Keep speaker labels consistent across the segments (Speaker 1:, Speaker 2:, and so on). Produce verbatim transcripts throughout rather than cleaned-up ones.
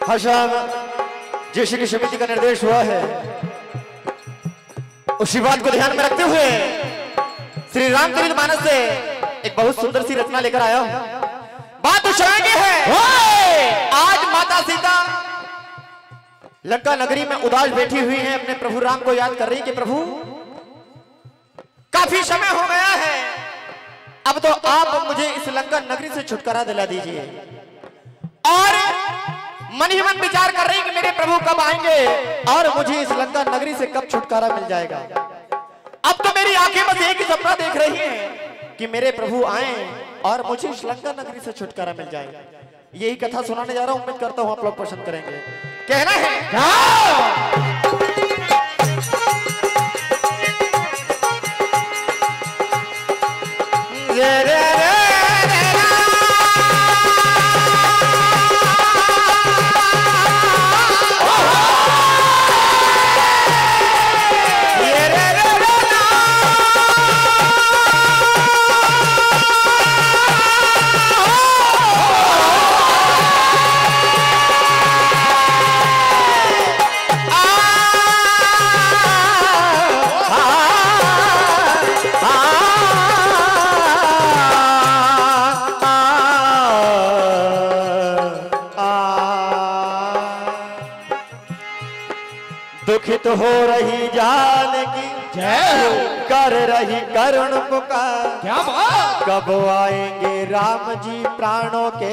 Speaker 1: भाषण जैसे की समिति का निर्देश हुआ है उसी बात को ध्यान में रखते हुए श्री रामचरित मानस से एक बहुत सुंदर सी रचना लेकर आया हूं। बात उस समय की है, आज माता सीता लंका नगरी में उदास बैठी हुई हैं, अपने प्रभु राम को याद कर रही कि प्रभु काफी समय हो गया है, अब तो आप मुझे इस लंका नगरी से छुटकारा दिला दीजिए। और मन ही मन विचार कर रही कि मेरे प्रभु कब आएंगे और मुझे इस लंका नगरी से कब छुटकारा मिल जाएगा। अब तो मेरी आंखें बस एक ही सपना देख रही हैं कि मेरे प्रभु आए और मुझे इस लंका नगरी से छुटकारा मिल जाएगा। यही कथा सुनाने जा रहा हूं, उम्मीद करता हूं आप लोग पसंद करेंगे। कहना है दुखित हो रही जान की जय कर रही करुण पुकार, क्या बात, कब आएंगे राम जी प्राणों के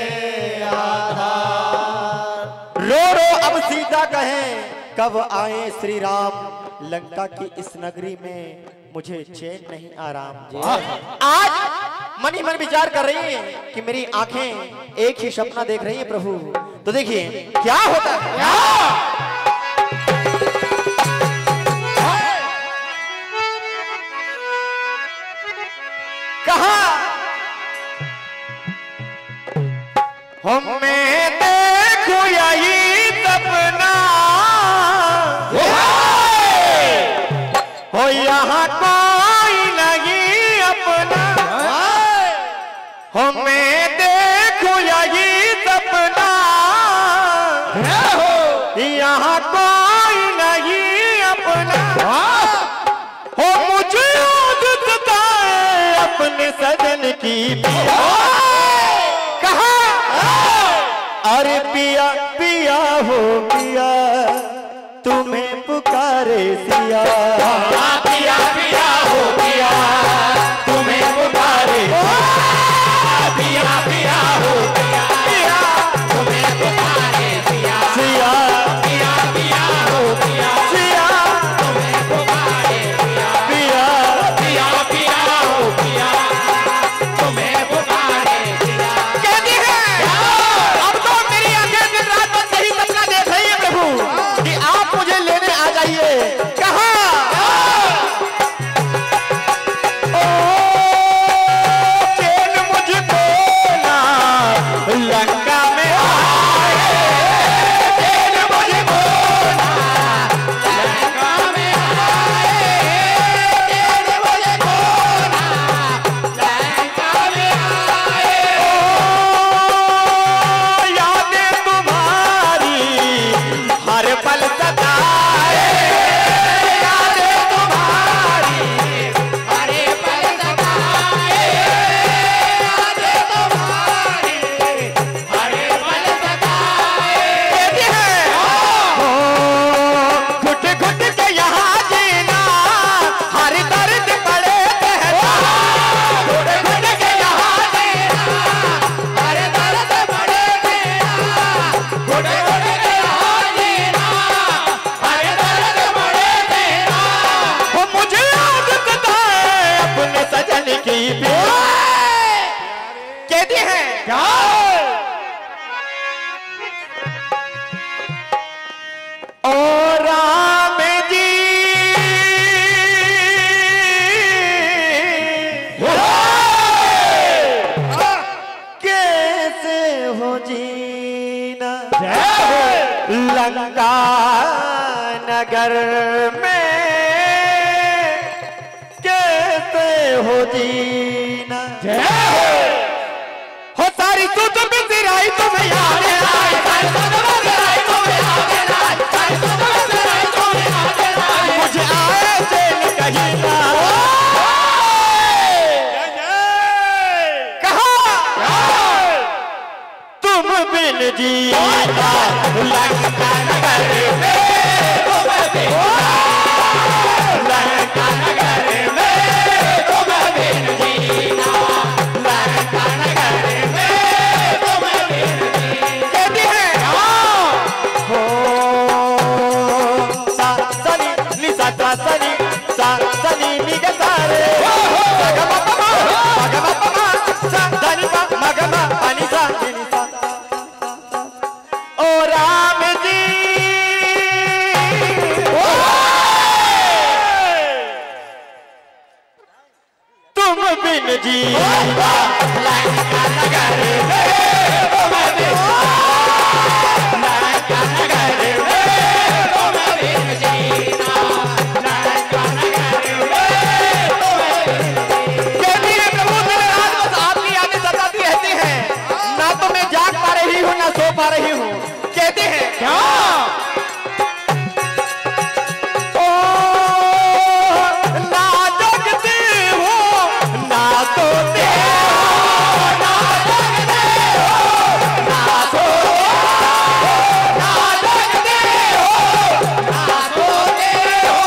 Speaker 1: आधार। रो रो अब सीता कहें कब आए श्री राम, लंका की इस नगरी में मुझे चैन नहीं आराम। आज मन ही मन विचार कर रही है कि मेरी आंखें एक ही सपना देख रही है प्रभु। तो देखिए क्या होता है, क्या मैं देखूं यही सपना हो यहाँ कोई नहीं अपना, हो मैं देखूं यही सपना यहाँ कोई नहीं अपना, हो मुझे याद सताए अपने सजन की पिया। अरे पिया पिया हो पिया तुम्हें पुकारे सिया, पिया पिया हो पिया तुम्हें पुकारे, पिया पिया हो पिया पिया तुम्हें पुकारे सिया, सिया पिया पिया हो पिया सिया तुम्हें पुकारे पिया, पिया पिया पिया हो पिया तुम्हें पुकारे सिया। कहती है कि आप मुझे लेने आ जाइए। कहा ओ चैन मुझको ना लंका में आए, चैन मुझको ना लंका में आए, चैन मुझको ना लंका में आए। ओ यादें तुम्हारी हर पल सताए, यादें तुम्हारी हर पल सताए, यादें तुम्हारी हर पल सताए। कहती है घुट घुट के यहाँ जीना हर दर्द पड़े कहता, घुट घुट के यहाँ जीना हर दर्द पड़े कहता, घुट घुट के सजन की प्यार। कहती है क्या ओ राम जी कैसे हो जीना लंका नगर में, हो जीना हो सारी तू तो बिसराई तुम्हें याद आए, बिन जीना लंका नगर में तुम बिन लंका नगर में तुम बिन जीना लंका नगर में तुम बिन जीना कहती है हो सा सनी नि सा सा सनी सा सनी नि ग सारे मगमा मगमा मगमा सा धनी सा मगमा पानी सा नि सा ओ राम जी तुम बिन जीना लंका नगर में तुम बिन लंका नगर में तुम बिन जीना लंका नगर में तुम कहती है प्रभु तेरे रात बस आपकी यादें सताती रहती हैं ना तो मैं जाग पा रही हूँ ना सो पा रही हूँ कहते हैं क्या ओ ना जगती हो ना सोते हो ना जगते हो ना सोते हो ना जगते हो ना सोते हो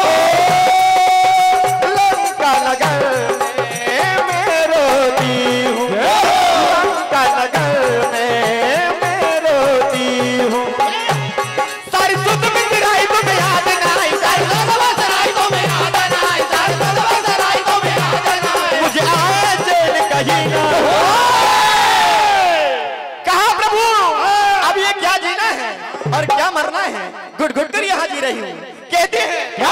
Speaker 1: लंका नगर में मैं रोती हूँ लंका नगर में मैं रोती हूँ सारी सुध में सिराई तुम्हें याद ना आई सारी सदवा सराई तुम्हें याद ना आई सारी सदवा सराई तुम्हें याद ना आई मुझे आए चैन कहीं ना कहा प्रभु अब ये क्या जीना है और क्या मरना है घुट घुट कर यहाँ जी रही हूँ कहते हैं क्या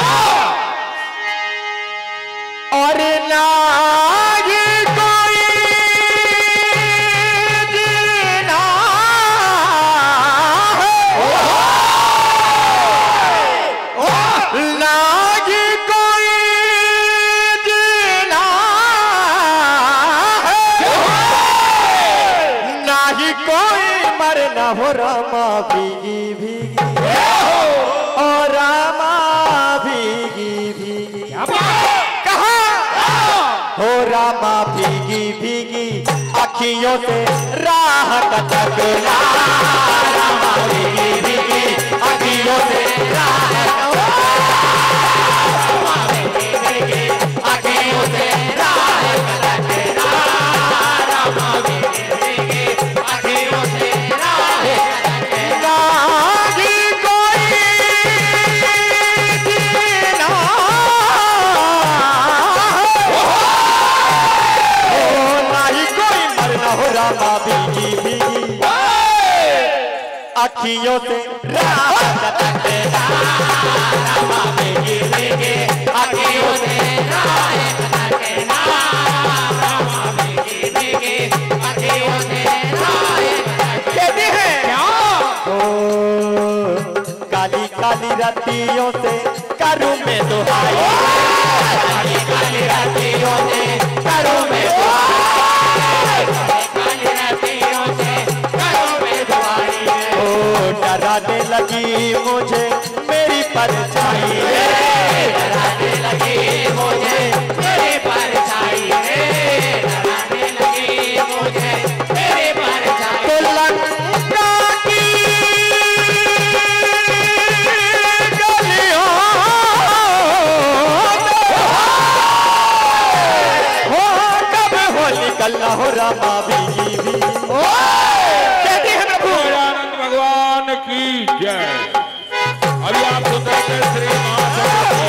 Speaker 1: और ना ये कोई जीना है ना ये कोई जीना है ना ही कोई मरना हो रामा भीगी भीगी ओ रामा भीगी भीगी कहा हो रामा भीगी भीगी अखियों से राह कटकना रामा भीगी भीगी अखियों से राह रामा भीगी भीगी अखियों से राह कटकना रामा भीगी भीगी अखियों से राह कटकना ही कोई जीना हो ना ही कोई मरना हो रामा भीगी भीगी अखियों से राह कटकना रामा भीगी भीगी अखियों से राह कटकना रामा भीगी भीगी अखियों से राह कहती है ओ काली काली रातियों से करूं मैं दुहाई काली काली रातियों से करूं मैं दुहाई काली रातियों से करूं मैं दुहाई ओ डराने लगी मुझे मेरी परछाई डराने लगी मुझे मेरी परछाई डराने लगी मुझे मेरी परछाई तो लंका की गलियों हो कब हो निकलना हो रामा भीगी भीगी कहती है प्रभु
Speaker 2: आनंद भगवान की जय। अभी आप सुन रहे थे श्री महासरस्वती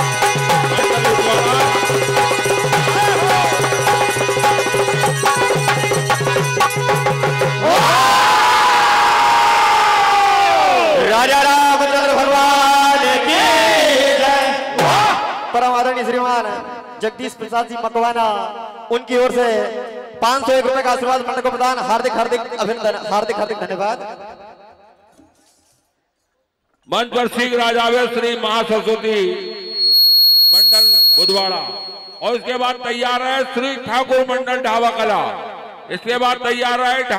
Speaker 1: राजा रामचंद्र भगवान की जय। परम आदरणीय श्रीमान जगदीश प्रसाद जी मकवाना उनकी ओर से पांच सौ एक रुपए का आशीर्वाद मंडल को प्रदान हार्दिक हार्दिक अभिनंदन हार्दिक हार्दिक धन्यवाद।
Speaker 2: मंच पर शीघ्र आ जावे श्री महासरस्वती मंडल बुधवाड़ा और इसके बाद तैयार है श्री ठाकुर मंडल ढाबा कला। इसके बाद तैयार है